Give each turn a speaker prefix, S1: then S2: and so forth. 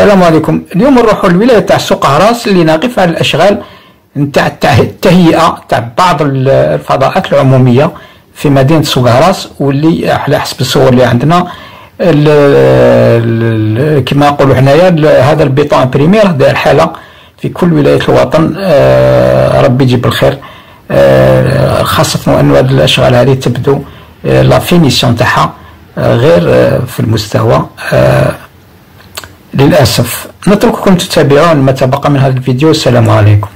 S1: السلام عليكم. اليوم نروحوا للولايه تاع سوق هراس اللي نقف على الاشغال نتاع التهيئه تاع بعض الفضاءات العموميه في مدينه سوق هراس، واللي على حسب الصور اللي عندنا كما نقولوا حنايا هذا البيطون بريمير داير حاله في كل ولايات الوطن. ربي يجيب الخير، خاصه انه هذه الاشغال هذه تبدو لا فينيسيون تاعها غير في المستوى. للأسف نترككم تتابعون ما تبقى من هذا الفيديو. السلام عليكم.